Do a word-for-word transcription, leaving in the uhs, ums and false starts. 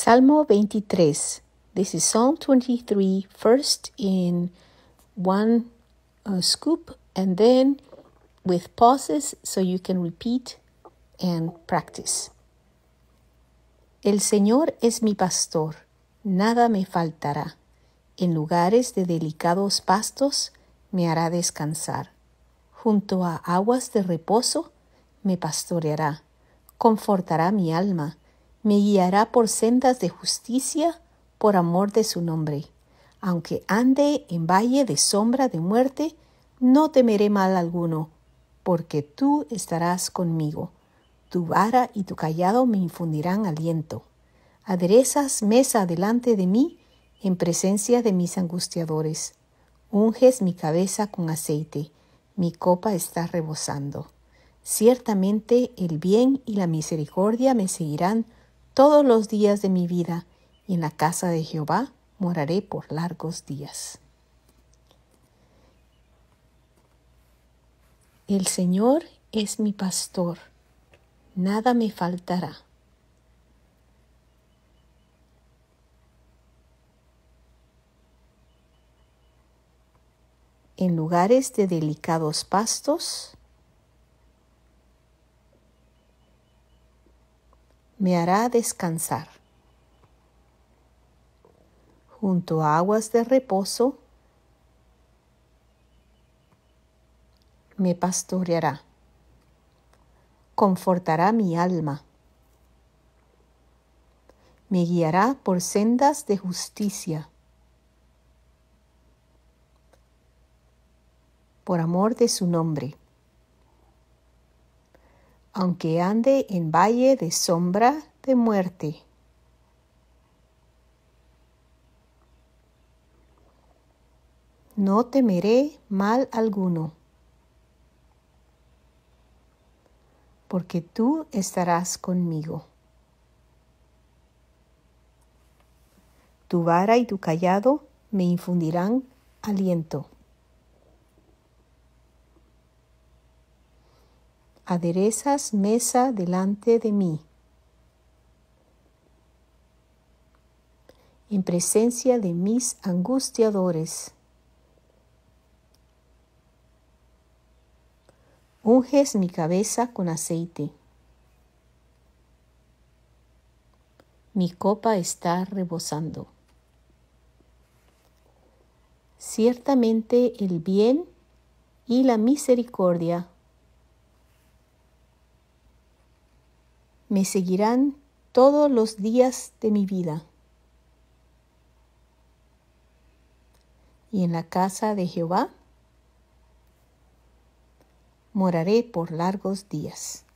Salmo veintitrés. This is Psalm twenty-three, first in one uh, scoop and then with pauses so you can repeat and practice. El Señor es mi pastor, nada me faltará. En lugares de delicados pastos me hará descansar. Junto a aguas de reposo me pastoreará, confortará mi alma, me guiará por sendas de justicia por amor de su nombre. Aunque ande en valle de sombra de muerte, no temeré mal alguno, porque tú estarás conmigo. Tu vara y tu cayado me infundirán aliento. Aderezas mesa delante de mí en presencia de mis angustiadores. Unges mi cabeza con aceite, mi copa está rebosando. Ciertamente el bien y la misericordia me seguirán todos los días de mi vida, y en la casa de Jehová moraré por largos días. El Señor es mi pastor, nada me faltará. En lugares de delicados pastos me hará descansar. Junto a aguas de reposo me pastoreará. Confortará mi alma. Me guiará por sendas de justicia, por amor de su nombre. Aunque ande en valle de sombra de muerte, no temeré mal alguno, porque tú estarás conmigo. Tu vara y tu cayado me infundirán aliento. Aderezas mesa delante de mí, en presencia de mis angustiadores. Unges mi cabeza con aceite. Mi copa está rebosando. Ciertamente el bien y la misericordia me seguirán todos los días de mi vida, y en la casa de Jehová moraré por largos días.